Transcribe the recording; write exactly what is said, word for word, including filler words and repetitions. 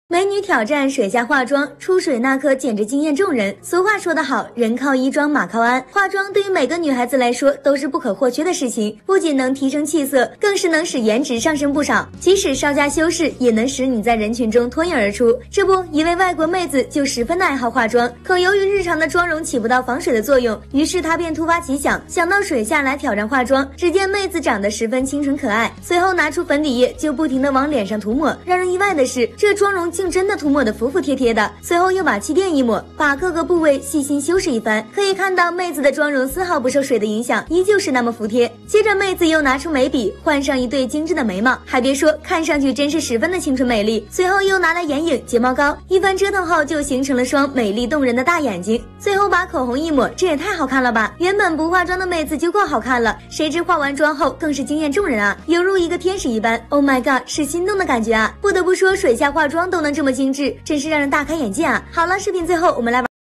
美女挑战水下化妆，出水那刻简直惊艳众人。俗话说得好，人靠衣装，马靠鞍。化妆对于每个女孩子来说都是不可或缺的事情，不仅能提升气色，更是能使颜值上升不少。即使稍加修饰，也能使你在人群中脱颖而出。这不，一位外国妹子就十分的爱好化妆，可由于日常的妆容起不到防水的作用，于是她便突发奇想，想到水下来挑战化妆。只见妹子长得十分清纯可爱，随后拿出粉底液就不停的往脸上涂抹。让人意外的是，这妆容竟真的涂抹的服服帖帖的，随后又把气垫一抹，把各个部位细心修饰一番。可以看到妹子的妆容丝毫不受水的影响，依旧是那么服帖。接着妹子又拿出眉笔，换上一对精致的眉毛，还别说，看上去真是十分的青春美丽。随后又拿来眼影、睫毛膏，一番折腾后就形成了双美丽动人的大眼睛。最后把口红一抹，这也太好看了吧！原本不化妆的妹子就够好看了，谁知化完妆后更是惊艳众人啊，犹如一个天使一般。Oh my god， 是心动的感觉啊！不得不说，水下化妆都能这么精致，真是让人大开眼界啊！好了，视频最后我们来玩